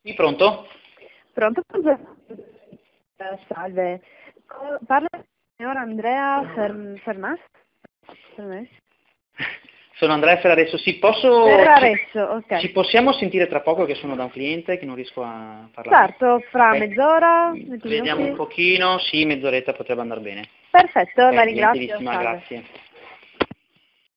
Sì, pronto? Pronto? Salve. Parla il signor Andrea Fermas? Sono Andrea Ferraresso, sì, posso... Ferraresso, ok. Ci possiamo sentire tra poco che sono da un cliente che non riesco a parlare? Certo, fra Ok. mezz'ora, 20 Vediamo un minuti. pochino, sì, mezz'oretta potrebbe andare bene. Perfetto, la ringrazio, Gentilissima, salve. grazie.